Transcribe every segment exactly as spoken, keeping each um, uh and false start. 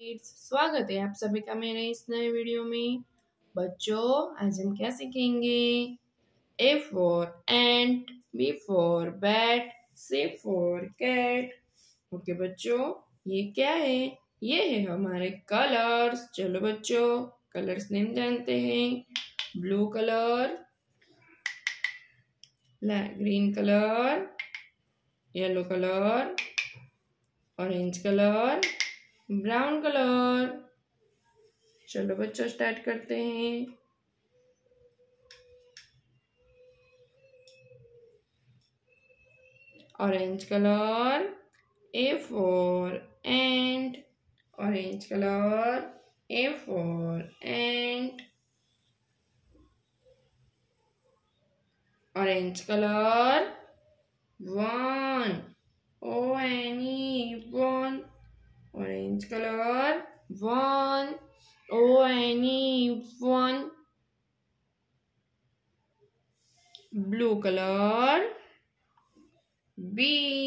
Kids, स्वागत है आप सभी का मेरे इस नए वीडियो में। बच्चों, आज हम क्या सीखेंगे? A for ant, B for bat, C for cat. Okay बच्चों, ये क्या है? ये है हमारे कलर्स। चलो बच्चों, कलर्स नेम जानते हैं। Blue colour, green colour, yellow colour, orange colour, brown colour. चलो बच्चों, स्टार्ट करते हैं। Orange colour, A for ant, orange colour, A for ant, orange colour, one, O N E, one, orange colour, one, O N E, one. Blue colour, B,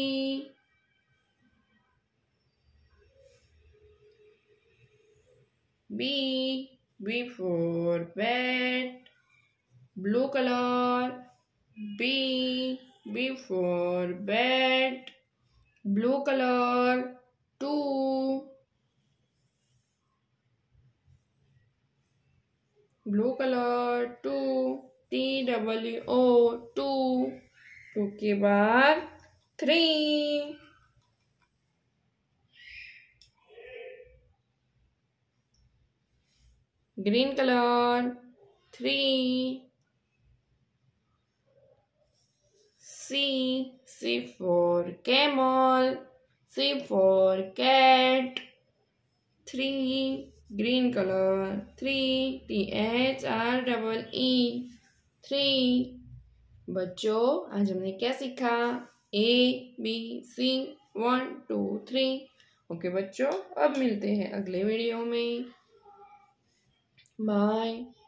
B, B for bat. Blue color, B, B for bat. Blue color, two. Blue color, two. T W O, two. two के बाद three. Green color, three. C, C for camel, C for cat, three. Green color, three. T H R double E, three. बच्चों, आज हमने क्या सीखा? A B C, one two three. Okay बच्चों, अब मिलते हैं अगले वीडियो में। बाय।